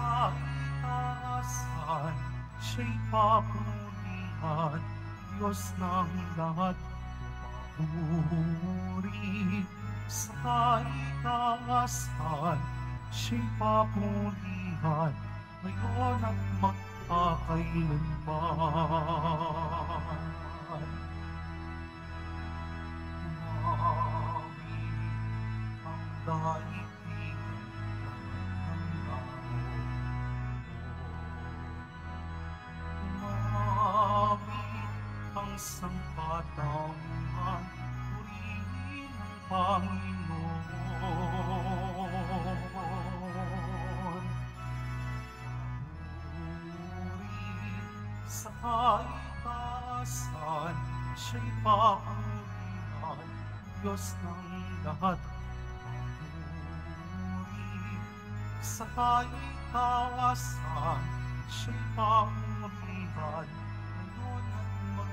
kaitaasan, siya'y papurihan, Diyos ng lahat, papuri. Sa kaitaasan, siya'y papurihan, ngayon at magpakailanman. Daigdigan ng Tumawid ang sangkatauhan, purihin ang Panginoon. Puri sa kaitaasan, siya'y papurihan, Diyos ng lahat. Sa kaitaasan, siya'y papurihan, ngayon at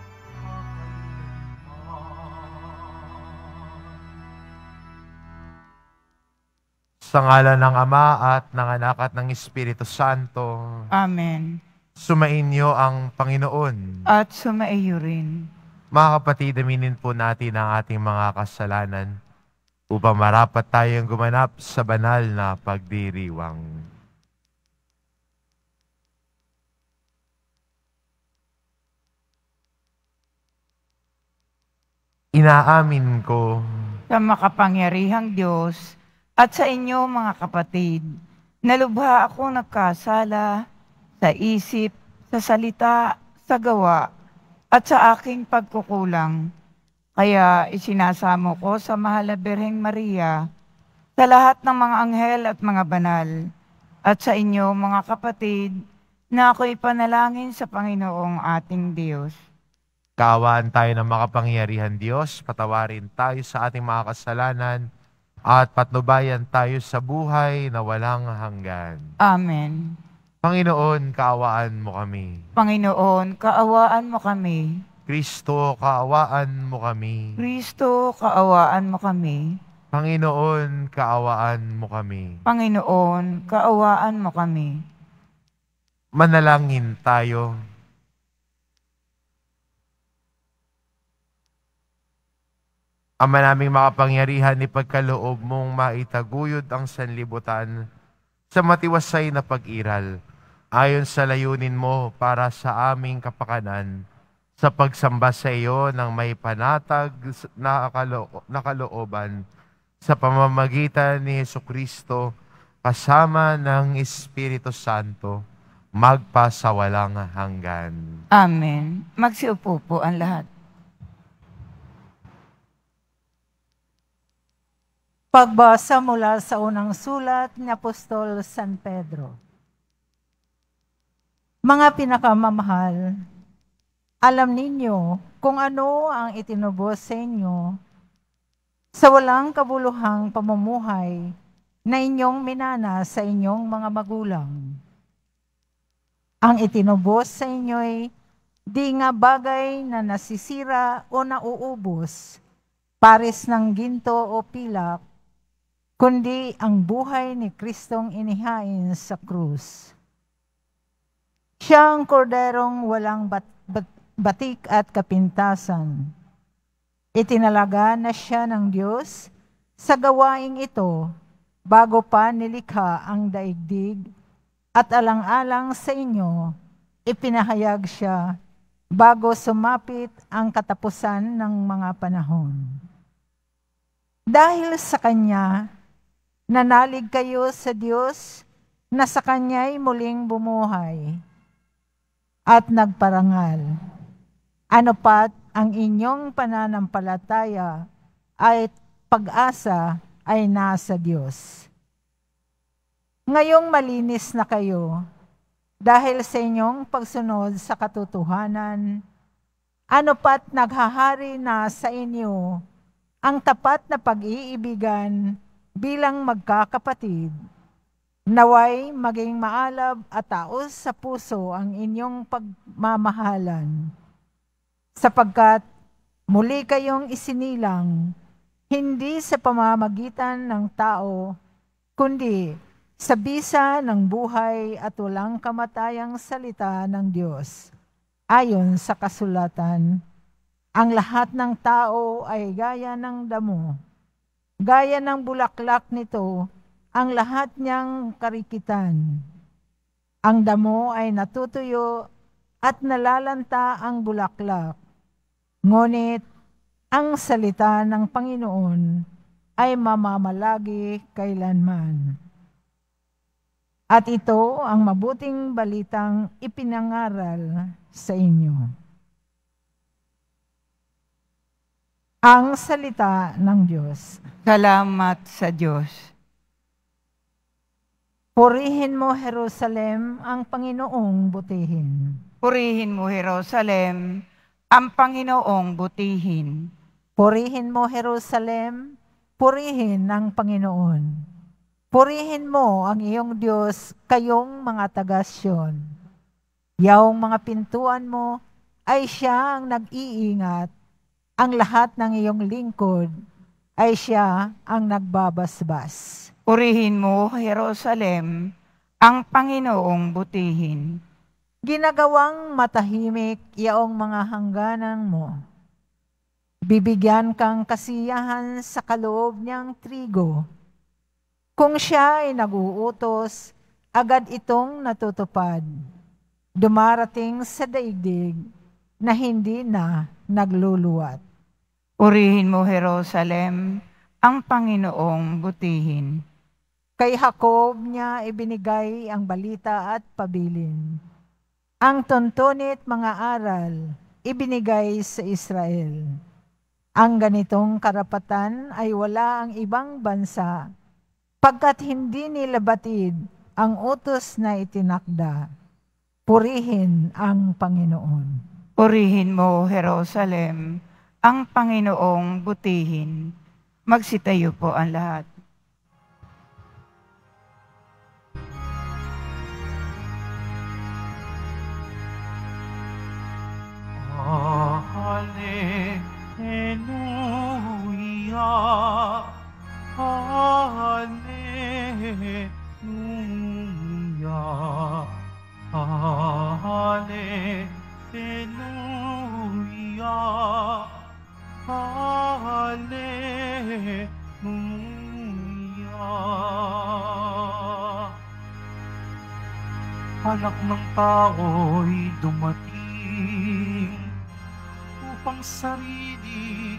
magpakailanman. Sa ngalan ng Ama at ng Anak at ng Espiritu Santo. Amen. Sumainyo ang Panginoon. At sumaiyo rin. Mga kapatid, aminin po natin ang ating mga kasalanan upang marapat tayong gumanap sa banal na pagdiriwang. Inaamin ko Sa makapangyarihang Diyos at sa inyo mga kapatid, nalubha ako nagkasala sa isip, sa salita, sa gawa, at sa aking pagkukulang. Kaya isinasamo ko sa mahal na Birheng Maria, sa lahat ng mga anghel at mga banal, at sa inyo mga kapatid, na ako'y panalangin sa Panginoong ating Diyos. kaawaan tayo ng makapangyarihan Diyos, patawarin tayo sa ating mga kasalanan, at patnubayan tayo sa buhay na walang hanggan. Amen. Panginoon, kaawaan mo kami. Panginoon, kaawaan mo kami. Kristo, kaawaan mo kami. Kristo, kaawaan mo kami. Panginoon, kaawaan mo kami. Panginoon, kaawaan mo kami. Manalangin tayo. Ama naming makapangyarihan, ipagkaloob mong maitaguyod ang sanlibutan sa matiwasay na pag-iral, ayon sa layunin mo para sa aming kapakanan, sa pagsamba sa iyo ng may panatag na kalooban, sa pamamagitan ni Jesucristo, kasama ng Espiritu Santo, magpasawalang hanggan. Amen. Magsiupo po ang lahat. Pagbasa mula sa unang sulat ni Apostol San Pedro. Mga pinakamamahal, alam ninyo kung ano ang itinubos sa inyo sa walang kabuluhang pamumuhay na inyong minana sa inyong mga magulang. Ang itinubos sa inyo'y di nga bagay na nasisira o nauubos, pares ng ginto o pilak, kundi ang buhay ni Kristong inihain sa krus. Siya ang korderong walang batik at kapintasan. Itinalaga na siya ng Diyos sa gawaing ito bago pa nilikha ang daigdig, at alang-alang sa inyo, ipinahayag siya bago sumapit ang katapusan ng mga panahon. Dahil sa Kanya, nanalig kayo sa Diyos na sa Kanya'y muling bumuhay at nagparangal. Ano pat ang inyong pananampalataya ay pag-asa ay nasa Diyos. Ngayong malinis na kayo dahil sa inyong pagsunod sa katotohanan, ano pat naghahari na sa inyo ang tapat na pag-iibigan bilang magkakapatid. Naway maging maalab at taos sa puso ang inyong pagmamahalan, sapagkat muli kayong isinilang, hindi sa pamamagitan ng tao, kundi sa bisa ng buhay at walang kamatayang salita ng Diyos. Ayon sa kasulatan, ang lahat ng tao ay gaya ng damo. Gaya ng bulaklak nito, ang lahat niyang karikitan. Ang damo ay natutuyo at nalalanta ang bulaklak. Ngunit ang salita ng Panginoon ay mamamalagi kailanman. At ito ang mabuting balitang ipinangaral sa inyo. Ang salita ng Diyos. Salamat sa Diyos. Purihin mo, Jerusalem, ang Panginoong butihin. Purihin mo, Jerusalem, ang Panginoong butihin. Purihin mo, Jerusalem, purihin ang Panginoon. Purihin mo ang iyong Diyos, kayong mga taga-Syon. Yaong mga pintuan mo ay siya ang nag-iingat. Ang lahat ng iyong lingkod ay siya ang nagbabasbas. Purihin mo, Jerusalem, ang Panginoong butihin. Ginagawang matahimik yaong mga hangganan mo. Bibigyan kang kasiyahan sa kaloob niyang trigo. Kung siya ay nag-uutos, agad itong natutupad. Dumarating sa daigdig na hindi na nagluluwat. Purihin mo, Jerusalem, ang Panginoong butihin. Kay Jacob niya ibinigay ang balita at pabilin. Ang tuntunit mga aral ibinigay sa Israel. Ang ganitong karapatan ay wala ang ibang bansa, pagkat hindi nila batid ang utos na itinakda. Purihin ang Panginoon. Purihin mo, Jerusalem, ang Panginoong butihin. Magsitayo po ang lahat. Hallelujah, Hallelujah, Hallelujah, Hallelujah. Anak ng tao'y dumating upang sarili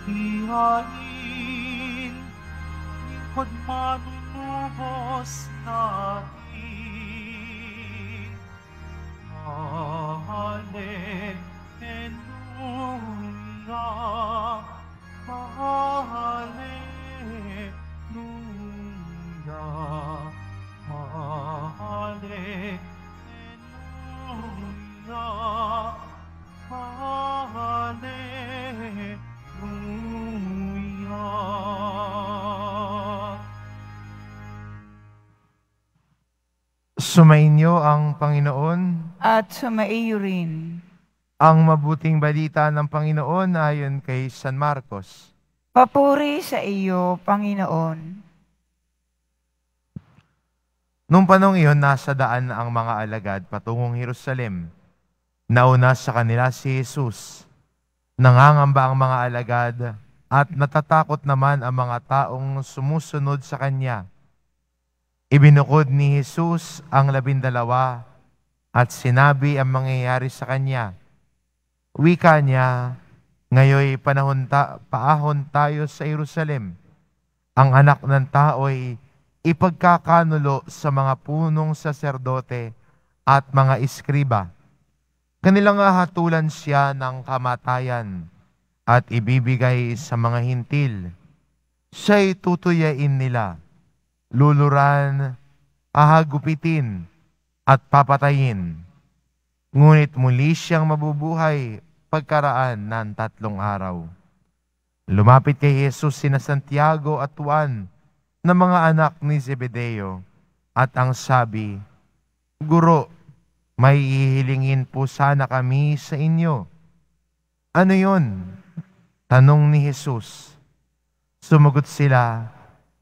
ihain, lingkod manunubos natin. Hallelujah, Hallelujah, Hallelujah, Hallelujah. Sumainyo ang Panginoon. At sumaiyo rin. Ang mabuting balita ng Panginoon ayon kay San Marcos. Papuri sa iyo, Panginoon. Nung panong iyon, nasa daan na ang mga alagad patungong Jerusalem. Nauna sa kanila si Jesus. Nangangamba ang mga alagad at natatakot naman ang mga taong sumusunod sa Kanya. Ibinukod ni Jesus ang 12 at sinabi ang mangyayari sa Kanya. Wika niya, ngayoy paahon tayo sa Jerusalem. Ang anak ng tao'y ipagkakanulo sa mga punong saserdote at mga iskriba. Kanilang hahatulan siya ng kamatayan at ibibigay sa mga hintil. Siya'y tutuyain nila, luluran, ahagupitin, at papatayin. Ngunit muli siyang mabubuhay pagkaraan ng 3 araw. Lumapit kay Jesus sina Santiago at Juan na mga anak ni Zebedeo at ang sabi, Guro, may ihilingin po sana kami sa inyo. Ano yon? Tanong ni Jesus. Sumagot sila,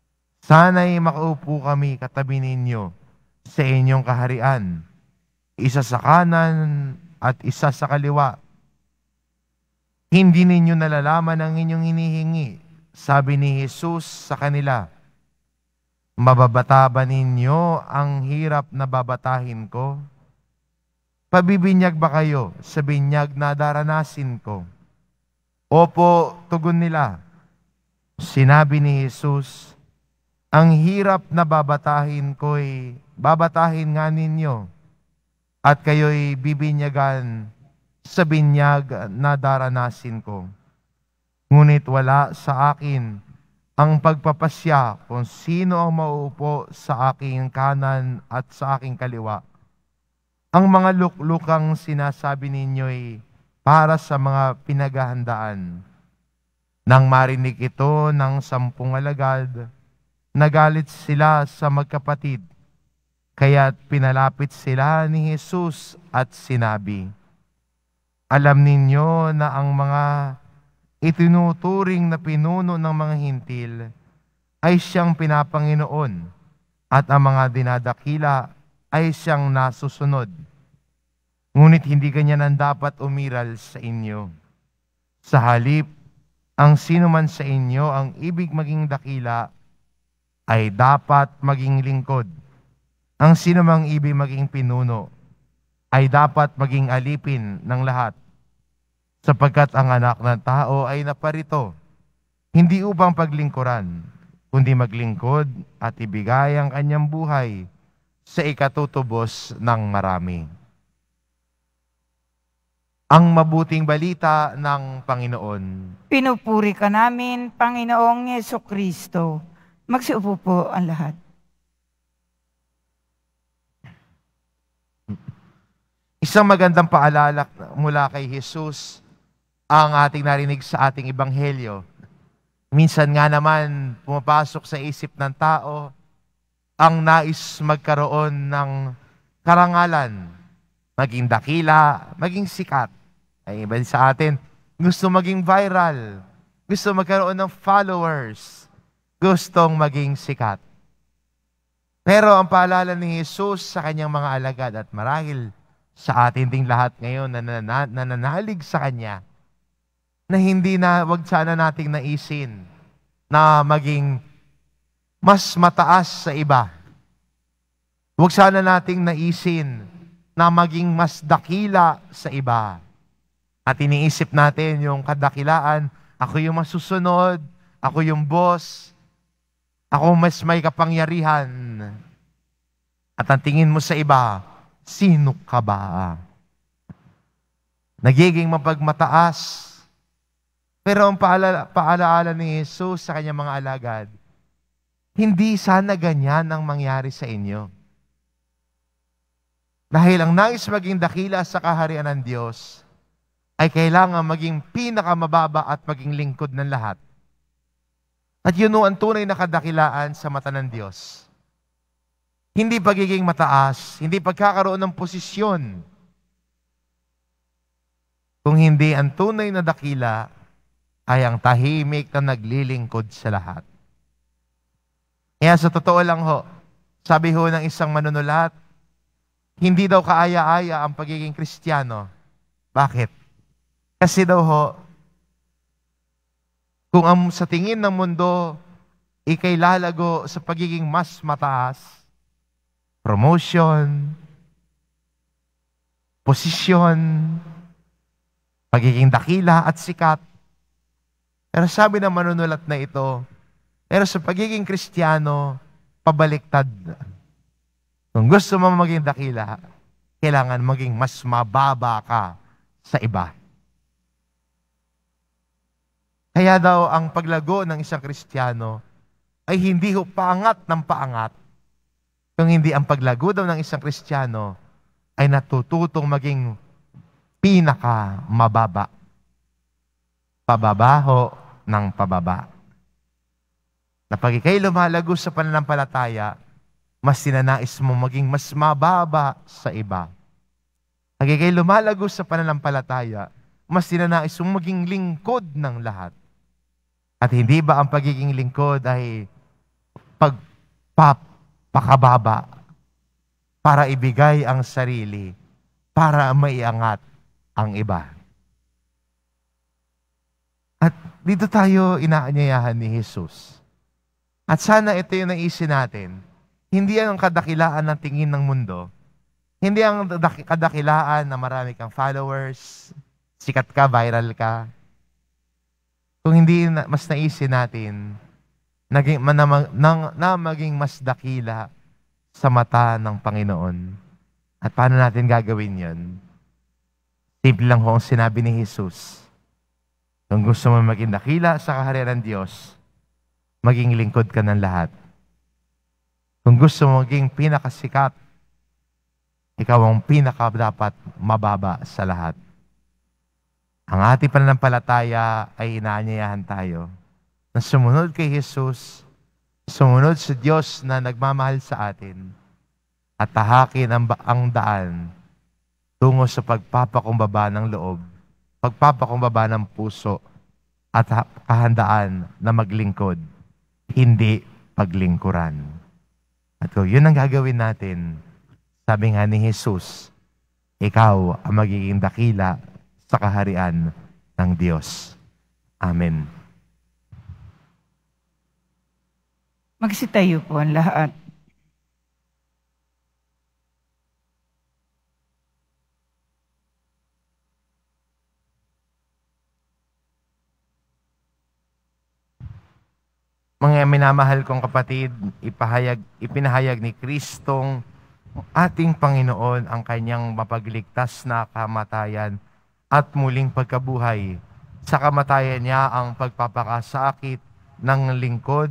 Sana'y makaupo kami katabi ninyo sa inyong kaharian, isa sa kanan at isa sa kaliwa. Hindi ninyo nalalaman ang inyong hinihingi, sabi ni Jesus sa kanila. Mababata ba ninyo ang hirap na babatahin ko? Pabibinyag ba kayo sa binyag na daranasin ko? Opo, tugon nila. Sinabi ni Jesus, ang hirap na babatahin ko'y babatahin nga ninyo, at kayo'y bibinyagan sa binyag na daranasin ko. Ngunit wala sa akin ang pagpapasya kung sino ang mauupo sa aking kanan at sa aking kaliwa. Ang mga luklukang sinasabi ninyo'y para sa mga pinaghahandaan. Nang marinig ito ng 10 alagad, nagalit sila sa magkapatid, kaya't pinalapit sila ni Jesus at sinabi, alam ninyo na ang mga itinuturing na pinuno ng mga hintil ay siyang pinapanginoon at ang mga dinadakila ay siyang nasusunod. Ngunit hindi ganyan ang dapat umiral sa inyo. Sa halip, ang sino man sa inyo ang ibig maging dakila ay dapat maging lingkod. Ang sino mang ibig maging pinuno ay dapat maging alipin ng lahat. Sapagkat ang anak ng tao ay naparito, hindi upang paglingkuran, kundi maglingkod at ibigay ang kanyang buhay sa ikatutubos ng marami. Ang mabuting balita ng Panginoon. Pinupuri ka namin, Panginoong Yesukristo. Magsiupo po ang lahat. Isang magandang paalala mula kay Jesus ang ating narinig sa ating ebanghelyo. Minsan nga naman pumapasok sa isip ng tao ang nais magkaroon ng karangalan, maging dakila, maging sikat. Ay iba sa atin, gusto maging viral, gusto magkaroon ng followers, gustong maging sikat. Pero ang paalala ni Jesus sa kanyang mga alagad at marahil sa atin ding lahat ngayon na nananalig sa Kanya, na hindi na, wag sana nating naisin na maging mas mataas sa iba. Wag sana nating naisin na maging mas dakila sa iba. At iniisip natin yung kadakilaan, ako yung masusunod, ako yung boss, ako mas may kapangyarihan. At ang tingin mo sa iba, sino ka ba? Nagiging mapagmataas. Pero ang paalaala ni Jesus sa kanyang mga alagad, hindi sana ganyan ang mangyari sa inyo. Dahil ang nais maging dakila sa kaharian ng Diyos ay kailangan maging pinakamababa at maging lingkod ng lahat. At yun ang tunay na kadakilaan sa mata ng Diyos. Hindi pagiging mataas, hindi pagkakaroon ng posisyon. Kung hindi ang tunay na dakila ay ang tahimik na naglilingkod sa lahat. Kaya sa totoo lang ho, sabi ho ng isang manunulat, hindi daw kaaya-aya ang pagiging Kristiyano. Bakit? Kasi daw ho, kung sa tingin ng mundo, ikay lalago sa pagiging mas mataas, promotion, posisyon, pagiging dakila at sikat. Pero sabi ng manunulat na ito, pero sa pagiging Kristiyano, pabaliktad. Kung gusto mo maging dakila, kailangan maging mas mababa ka sa iba. Kaya daw ang paglago ng isang Kristiyano ay hindi ho paangat ng paangat. Kung hindi ang paglago daw ng isang Kristiyano ay natututong maging pinaka mababa. Pababaho ng pababa. Na pag ikay lumalago sa pananampalataya, mas sinanais mo maging mas mababa sa iba. Pag ikay lumalago sa pananampalataya, mas sinanais mo maging lingkod ng lahat. At hindi ba ang pagiging lingkod ay pagpapakababa para ibigay ang sarili, para maiangat ang iba. At dito tayo inaanyayahan ni Jesus. At sana ito yung naisin natin. Hindi ang kadakilaan ng tingin ng mundo. Hindi ang kadakilaan na marami kang followers, sikat ka, viral ka. Kung hindi mas naisin natin, na maging mas dakila sa mata ng Panginoon. At paano natin gagawin yon? Simple lang ho ang sinabi ni Jesus. Kung gusto mo maging dakila sa kaharian ng Diyos, maging lingkod ka ng lahat. Kung gusto mo maging pinakasikat, ikaw ang pinaka-dapat mababa sa lahat. Ang ating pananampalataya ay inaanyayahan tayo na sumunod kay Jesus, sumunod sa Diyos na nagmamahal sa atin, at tahakin ang daan tungo sa pagpapakumbaba ng loob, pagpapakumbaba ng puso, at kahandaan na maglingkod, hindi paglingkuran. At kung yun ang gagawin natin, sabi nga ni Jesus, ikaw ang magiging dakila sa kaharian ng Diyos. Amen. Magsitayo po ang lahat. Mga minamahal kong kapatid, ipinahayag ni Kristong ating Panginoon ang kanyang mapagligtas na kamatayan at muling pagkabuhay. Sa kamatayan niya ang pagpapakasakit ng lingkod,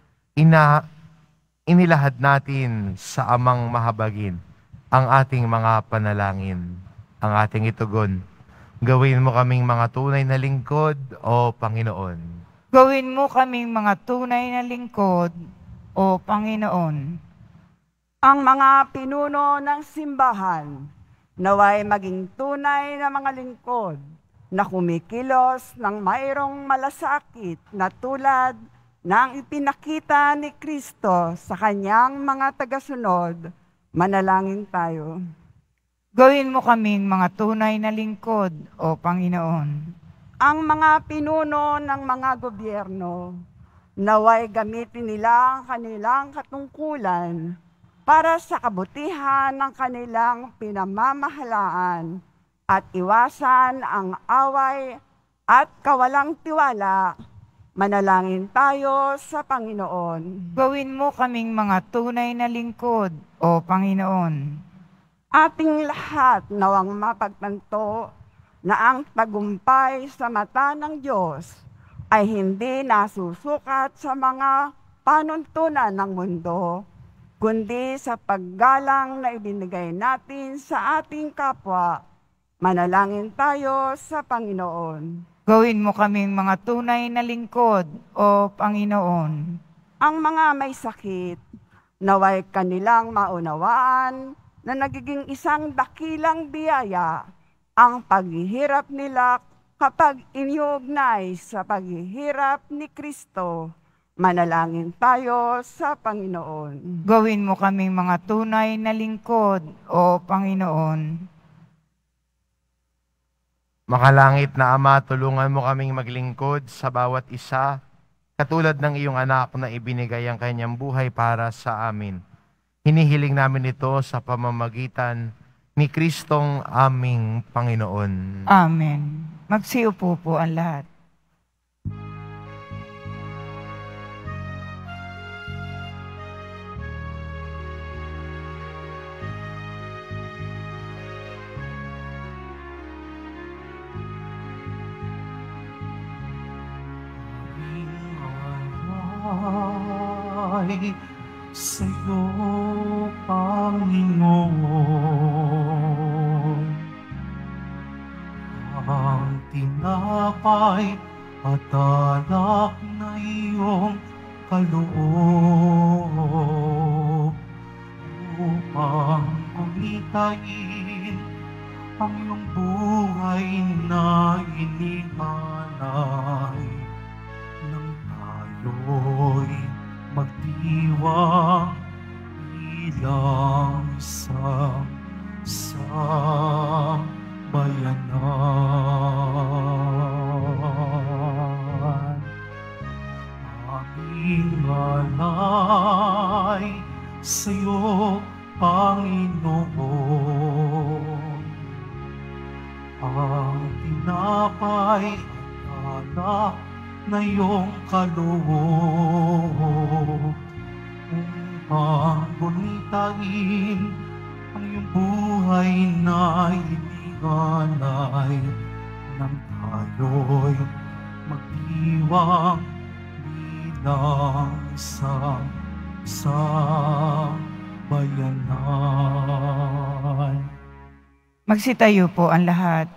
inilahad natin sa Amang Mahabagin ang ating mga panalangin, ang ating itugon. Gawin mo kaming mga tunay na lingkod, O Panginoon. Gawin mo kaming mga tunay na lingkod, O Panginoon. Ang mga pinuno ng simbahan, naway maging tunay na mga lingkod na kumikilos ng mayroong malasakit na tulad ng ipinakita ni Kristo sa kanyang mga tagasunod. Manalangin tayo. Gawin mo kaming mga tunay na lingkod, O Panginoon. Ang mga pinuno ng mga gobyerno, naway gamitin nila ang kanilang katungkulan para sa kabutihan ng kanilang pinamamahalaan at iwasan ang away at kawalang tiwala. Manalangin tayo sa Panginoon. Gawin mo kaming mga tunay na lingkod, O Panginoon. Ating lahat nawang mapagtanto na ang tagumpay sa mata ng Diyos ay hindi nasusukat sa mga panuntunan ng mundo, kundi sa paggalang na ibinigay natin sa ating kapwa. Manalangin tayo sa Panginoon. Gawin mo kaming mga tunay na lingkod, O Panginoon. Ang mga may sakit, naway kanilang maunawaan na nagiging isang dakilang biyaya ang paghihirap nila kapag iniugnay sa paghihirap ni Kristo. Manalangin tayo sa Panginoon. Gawin mo kaming mga tunay na lingkod, O Panginoon. Makalangit na Ama, tulungan mo kaming maglingkod sa bawat isa, katulad ng iyong anak na ibinigay ang kanyang buhay para sa amin. Hinihiling namin ito sa pamamagitan ni Kristong aming Panginoon. Amen. Magsiupo po ang lahat. Ay, sa'yo, Panginoon, ang tinapay at alak na iyong kaloob upang kumitain ang iyong buhay na inihanay nang tayo'y magdiwang bilang isang sambayanan. Aming alay sa'yo, Panginoon, ang tinapay at alak na iyong kaloob, upang gunitain ang iyong buhay na inigalay, nang tayo'y magdiwang bilang isang sambayanan. Magsitayo po ang lahat.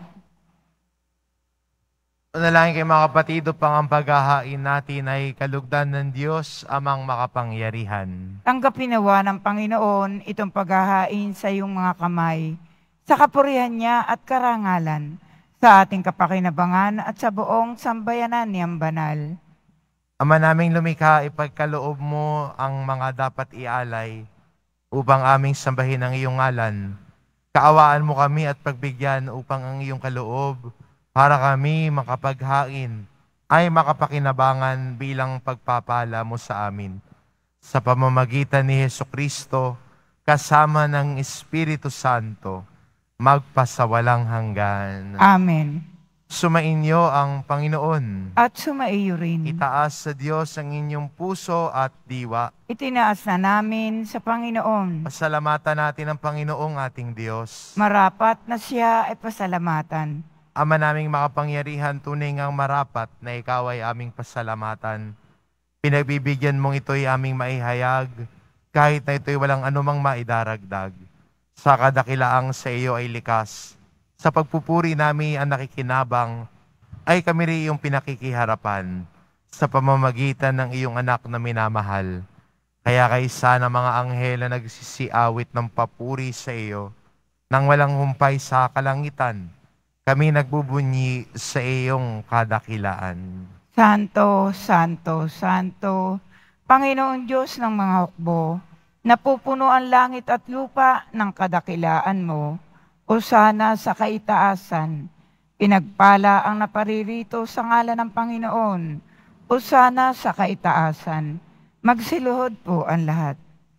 Panalangin kayo mga kapatid, upang ang paghahain natin ay kalugdan ng Diyos amang makapangyarihan. Tanggapin nawa ng Panginoon itong paghahain sa iyong mga kamay, sa kapurihan niya at karangalan, sa ating kapakinabangan at sa buong sambayanan niyang banal. Ama naming lumikha, ipagkaloob mo ang mga dapat ialay upang aming sambahin ang iyong ngalan. Kaawaan mo kami at pagbigyan upang ang iyong kaloob para kami makapaghain ay makapakinabangan bilang pagpapala mo sa amin. Sa pamamagitan ni Jesucristo, kasama ng Espiritu Santo, magpasawalang hanggan. Amen. Sumainyo ang Panginoon. At sumaiyo rin. Itaas sa Diyos ang inyong puso at diwa. Itinaas na namin sa Panginoon. Pasalamatan natin ang Panginoong ating Diyos. Marapat na siya ay pasalamatan. Ama naming makapangyarihan, tunay ngang marapat na ikaw ay aming pasalamatan. Pinagbibigyan mong ito'y aming maihayag, kahit na ito'y walang anumang maidaragdag. Sa kadakilaang sa iyo ay likas. Sa pagpupuri namin ang nakikinabang, ay kami rin iyong pinakikiharapan sa pamamagitan ng iyong anak na minamahal. Kaya kaysa ng mga anghel na nagsisiawit ng papuri sa iyo, nang walang humpay sa kalangitan, kami nagbubunyi sa iyong kadakilaan. Santo, Santo, Santo, Panginoon Diyos ng mga hukbo, napupuno ang langit at lupa ng kadakilaan mo. Hosana sa kaitaasan, pinagpala ang naparirito sa ngalan ng Panginoon. Hosana sa kaitaasan, magsiluhod po ang lahat.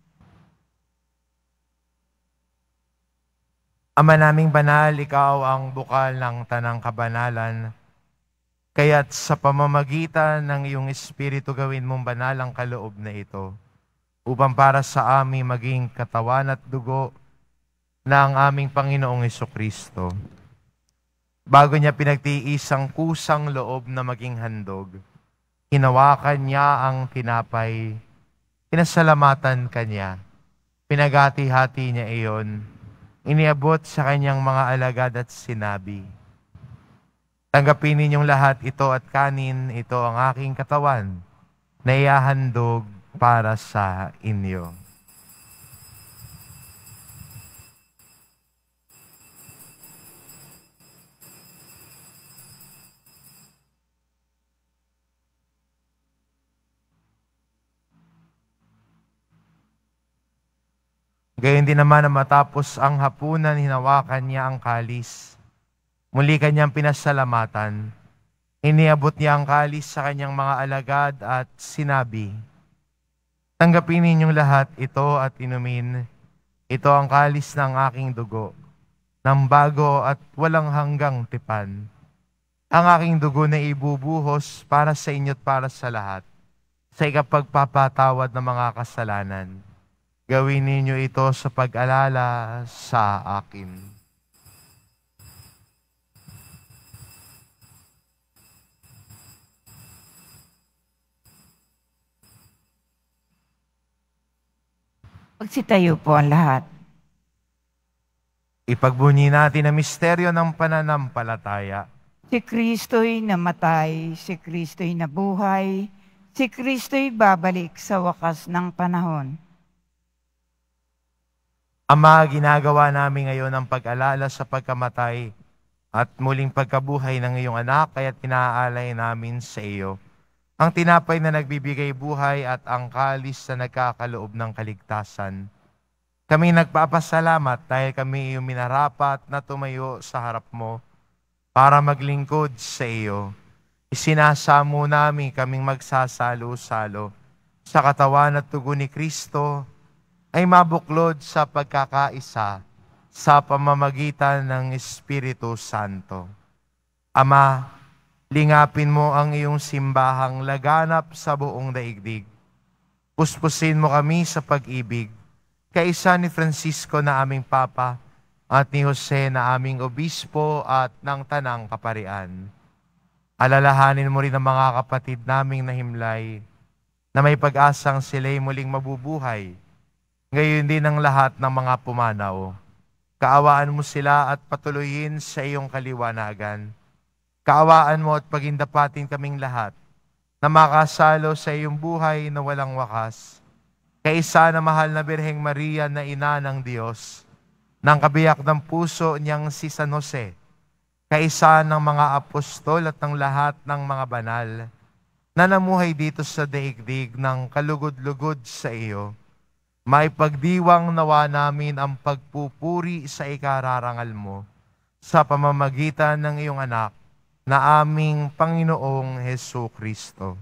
Ama naming banal, ikaw ang bukal ng tanang kabanalan. Kaya't sa pamamagitan ng iyong Espiritu gawin mong banal ang kaloob na ito, upang para sa amin maging katawan at dugo na ang aming Panginoong Jesucristo. Bago niya pinagtiis ang kusang loob na maging handog, hinawakan niya ang tinapay, pinasalamatan kanya, pinagati-hati niya iyon, iniabot sa kanyang mga alagad at sinabi, tanggapin ninyong lahat ito at kanin, ito ang aking katawan na ihahandog para sa inyo. Gayon din naman na matapos ang hapunan, hinawakan niya ang kalis. Muli kanyang pinasalamatan. Iniabot niya ang kalis sa kanyang mga alagad at sinabi, tanggapin ninyong lahat ito at inumin. Ito ang kalis ng aking dugo, ng bago at walang hanggang tipan. Ang aking dugo na ibubuhos para sa inyo at para sa lahat, sa ikapagpapatawad ng mga kasalanan. Gawin ninyo ito sa pag-alala sa akin. Magsitayo po ang lahat. Ipagbunyi natin ang misteryo ng pananampalataya. Si Kristo'y namatay, si Kristo'y nabuhay, si Kristo'y babalik sa wakas ng panahon. Ama, ginagawa namin ngayon ang pag-alala sa pagkamatay at muling pagkabuhay ng iyong anak, kaya't inaalay namin sa iyo ang tinapay na nagbibigay buhay at ang kalis na nagkakaloob ng kaligtasan. Kami nagpapasalamat dahil kami iyong minarapat na tumayo sa harap mo para maglingkod sa iyo. Isinasamo namin kaming magsasalo-salo sa katawan at dugo ni Kristo ay mabuklod sa pagkakaisa sa pamamagitan ng Espiritu Santo. Ama, lingapin mo ang iyong simbahang laganap sa buong daigdig. Puspusin mo kami sa pag-ibig, kaisa ni Francisco na aming Papa at ni Jose na aming Obispo at ng Tanang Kaparian. Alalahanin mo rin ang mga kapatid naming nahimlay na may pag-asang sila'y muling mabubuhay. Ngayon din ang lahat ng mga pumanaw. Kaawaan mo sila at patuloyin sa iyong kaliwanagan. Kaawaan mo at pagindapatin kaming lahat na makasalo sa iyong buhay na walang wakas. Kaisa na mahal na Birheng Maria na ina ng Diyos, ng kabiyak ng puso niyang si San Jose, kaisa ng mga apostol at ng lahat ng mga banal na namuhay dito sa daigdig ng kalugod-lugod sa iyo, maipagdiwang nawa namin ang pagpupuri sa ikararangal mo sa pamamagitan ng iyong anak na aming Panginoong Hesukristo.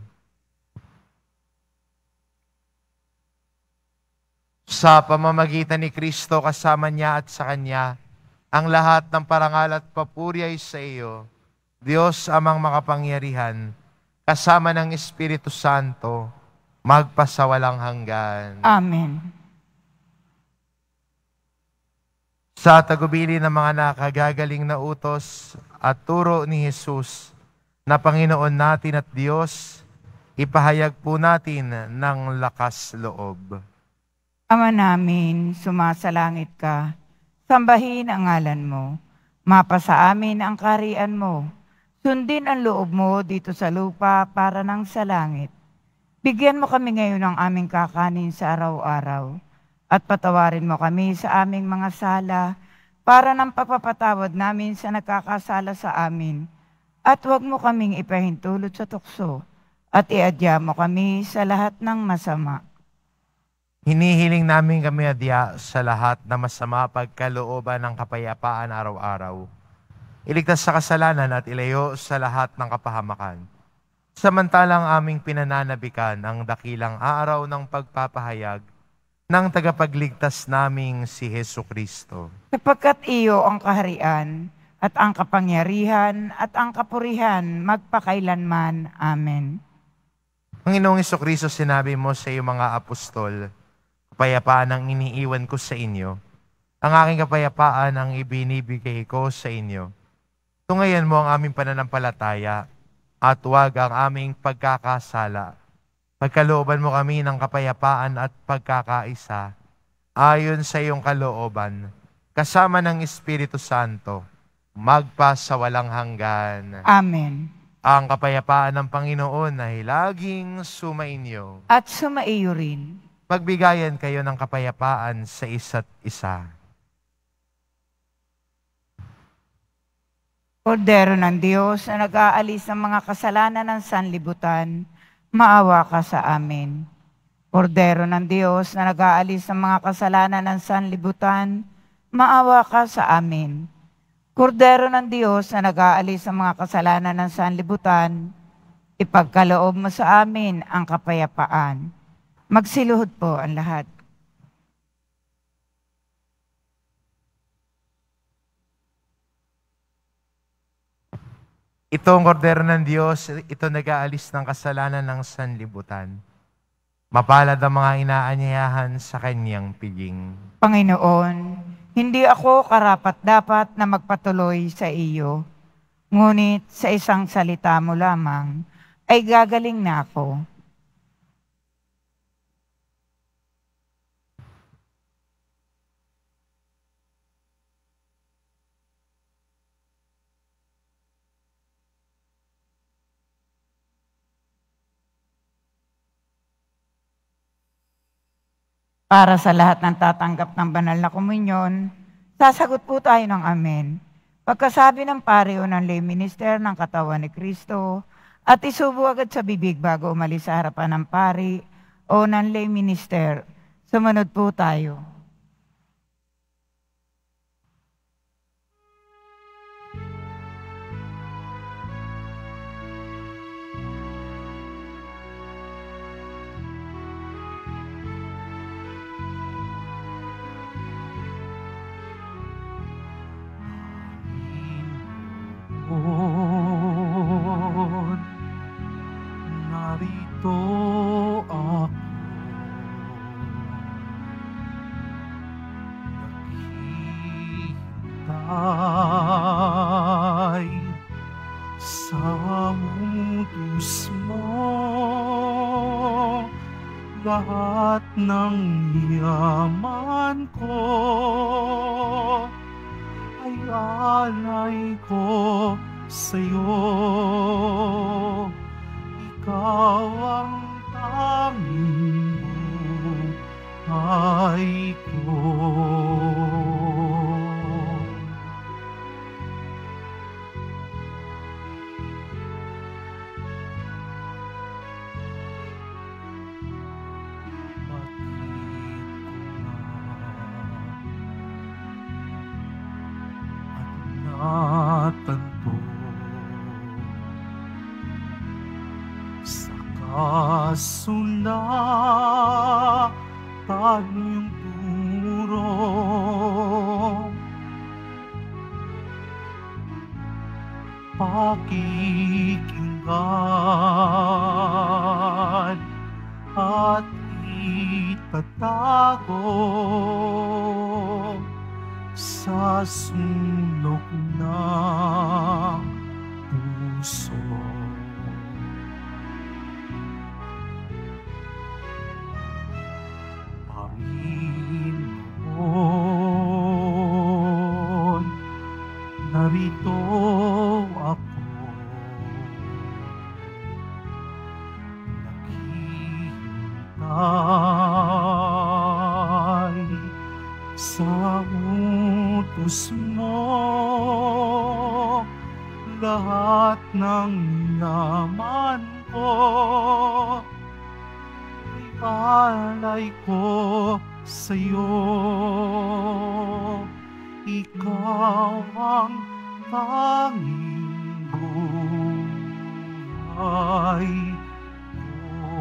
Sa pamamagitan ni Kristo kasama niya at sa Kanya, ang lahat ng parangal at papuri ay sa iyo, Diyos amang makapangyarihan, kasama ng Espiritu Santo, magpasawalang hanggan. Amen. Sa tagubili ng mga nakagagaling na utos at turo ni Jesus na Panginoon natin at Diyos, ipahayag po natin ng lakas loob. Ama namin, sumasalangit ka, sambahin ang ngalan mo, mapasa amin ang kaharian mo, sundin ang loob mo dito sa lupa para nang sa langit. Bigyan mo kami ngayon ng aming kakanin sa araw-araw, at patawarin mo kami sa aming mga sala, para ng pagpapatawad namin sa nagkakasala sa amin, at huwag mo kaming ipahintulot sa tukso, at iadya mo kami sa lahat ng masama. Hinihiling namin kami adya sa lahat na masama pagkalooban ng kapayapaan araw-araw. Iligtas sa kasalanan at ilayo sa lahat ng kapahamakan. Samantalang aming pinananabikan ang dakilang araw ng pagpapahayag ng tagapagligtas naming si Hesukristo. Sapagkat iyo ang kaharian, at ang kapangyarihan, at ang kapurihan, magpakailanman. Amen. Panginoong Hesukristo, sinabi mo sa iyong mga apostol, kapayapaan ang iniiwan ko sa inyo. Ang aking kapayapaan ang ibinibigay ko sa inyo. Tungayan mo ang aming pananampalataya at huwag ang aming pagkakasala. Pagkalooban mo kami ng kapayapaan at pagkakaisa ayon sa iyong kalooban, kasama ng Espiritu Santo, magpa sa walang hanggan. Amen. Ang kapayapaan ng Panginoon ay laging sumainyo. At sumaiyo rin. Magbigayan kayo ng kapayapaan sa isa't isa. Kordero ng Diyos na nag-aalis ng mga kasalanan ng sanlibutan, maawa ka sa amin. Kordero ng Diyos na nag-aalis ng mga kasalanan ng sanlibutan, maawa ka sa amin. Kordero ng Diyos na nag-aalis ng mga kasalanan ng sanlibutan, ipagkaloob mo sa amin ang kapayapaan. Magsiluhod po ang lahat. Ito ang kordero ng Diyos, ito nag-aalis ng kasalanan ng sanlibutan. Mapalad ang mga inaanyayahan sa kanyang piging. Panginoon, hindi ako karapat-dapat na magpatuloy sa iyo, ngunit sa isang salita mo lamang ay gagaling na ako. Para sa lahat ng tatanggap ng banal na komunyon, sasagot po tayo ng amen. Pagkasabi ng pari o ng lay minister ng katawan ni Kristo, at isubo agad sa bibig bago umalis sa harapan ng pari o ng lay minister. Sumunod po tayo. Panginoon, narito ako. Naghihintay sa utos mo. Lahat ng yaman ko ay alay ko sa'yo. Ikaw ang tanging buhay ko. Natanto sa kasulatan yung turo, pakikinggan at itatago sa sulok ng puso. Panginoon, narito ako. Naghihintay sa utos mo. Lahat ng yaman ko ay alay ko sa'yo. Ikaw ang tanging buhay ko.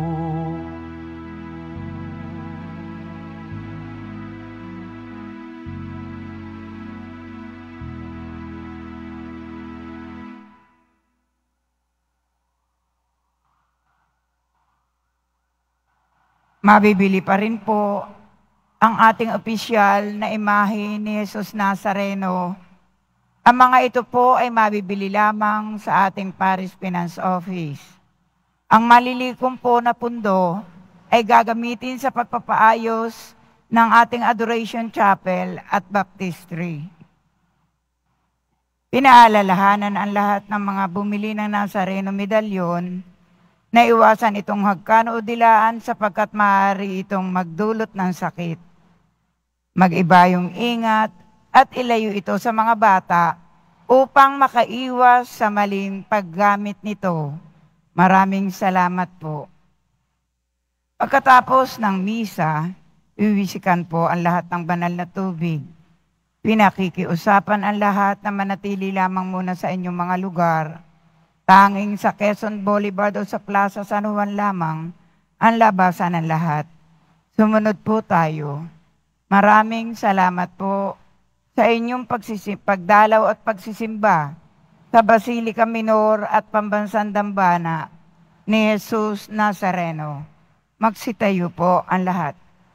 Mabibili pa rin po ang ating opisyal na imahe ni Jesus Nazareno. Ang mga ito po ay mabibili lamang sa ating Parish Finance Office. Ang malilikom po na pundo ay gagamitin sa pagpapaayos ng ating Adoration Chapel at Baptistry. Pinaalalahanan ang lahat ng mga bumili ng Nazareno medalyon na iwasan itong hagkan o dilaan sapagkat maaari itong magdulot ng sakit. Mag-iba yung ingat at ilayo ito sa mga bata upang makaiwas sa maling paggamit nito. Maraming salamat po. Pagkatapos ng misa, iwisikan po ang lahat ng banal na tubig. Pinakikiusapan ang lahat na manatili lamang muna sa inyong mga lugar. Tanging sa Quezon Boulevard o sa Plaza San Juan lamang ang labasan ng lahat. Sumunod po tayo. Maraming salamat po sa inyong pagdalaw at pagsisimba sa Basilica Minor at Pambansang Dambana ni Jesus Nazareno. Magsitayo po ang lahat.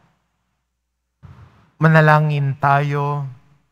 Manalangin tayo.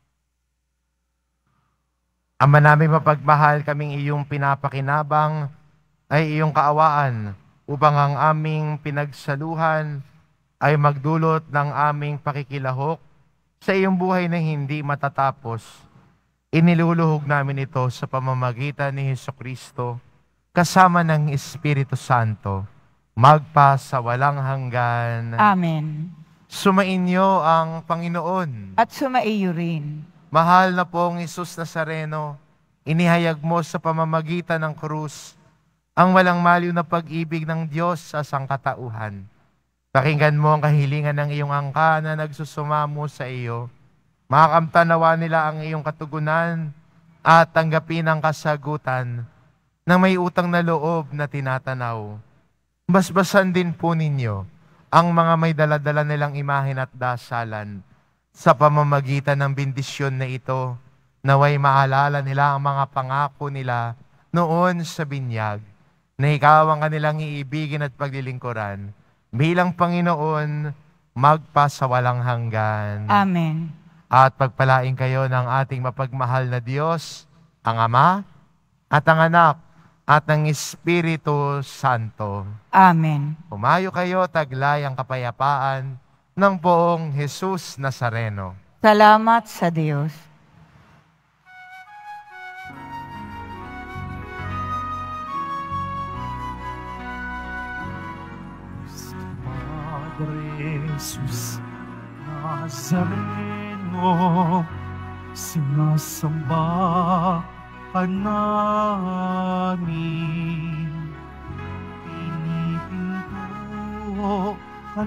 Ama namin mapagmahal, kaming iyong pinapakinabang ay iyong kaawaan upang ang aming pinagsaluhan ay magdulot ng aming pakikilahok sa iyong buhay na hindi matatapos. Iniluluhog namin ito sa pamamagitan ni Hesukristo kasama ng Espiritu Santo, magpa sa walang hanggan. Amen. Sumainyo ang Panginoon. At sumaiyo rin. Mahal na pong Jesus Nazareno, inihayag mo sa pamamagitan ng krus ang walang maliw na pag-ibig ng Diyos sa sangkatauhan. Pakinggan mo ang kahilingan ng iyong angka na nagsusumamo sa iyo. Makakamtanawa nila ang iyong katugunan at tanggapin ang kasagutan ng may utang na loob na tinatanaw. Basbasan din po ninyo ang mga may daladala nilang imahen at dasalan sa pamamagitan ng bendisyon na ito, naway maalala nila ang mga pangako nila noon sa binyag, na ikaw ang kanilang iibigin at paglilingkuran bilang Panginoon magpasawalang hanggan. Amen. At pagpalain kayo ng ating mapagmahal na Diyos, ang Ama at ang Anak at ng Espiritu Santo. Amen. Humayo kayo, taglay ang kapayapaan ng poong Jesus Nazareno. Salamat sa Diyos. Padre Jesus Nazareno, sinasamba ka namin. Pinipinto ka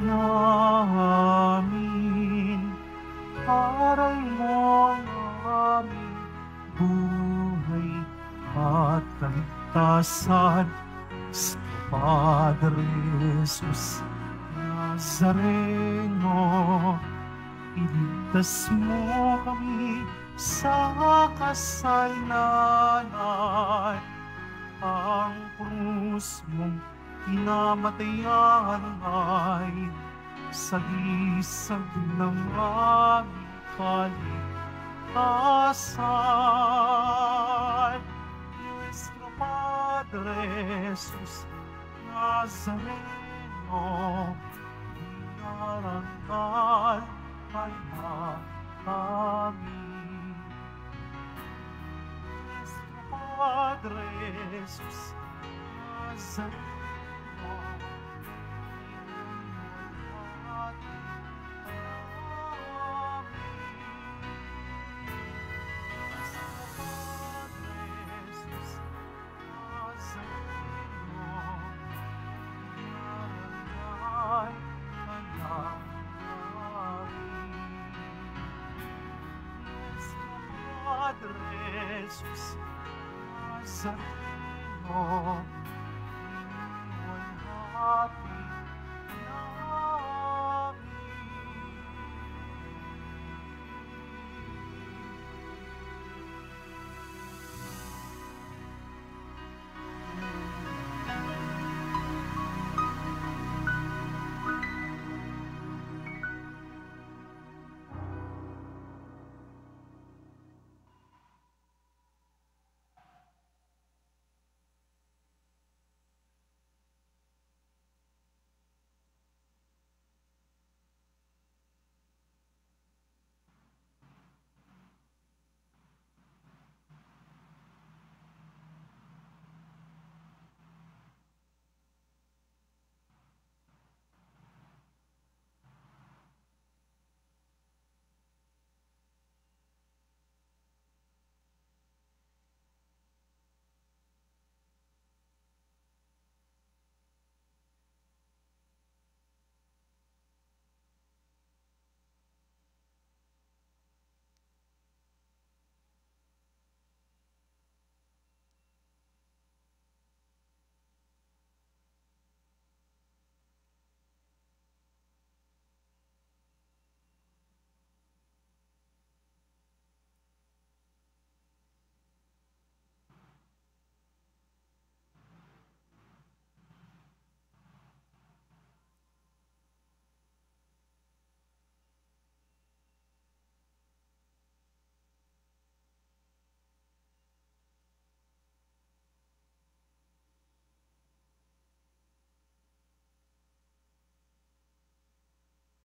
namin. Aral mo ang aming buhay at kaligtasan. Sa Padre Jesus Nazareno, iligtas mo kami sa kasalanan. Ang krus mong pinamatayan ay sagisag ng aming kaligtasan. Nuestro Padre Jesus Nazareno, inarangal ka namin. Nuestro Padre Jesus Nazareno, inuulat Jesus Nazareno, inuulat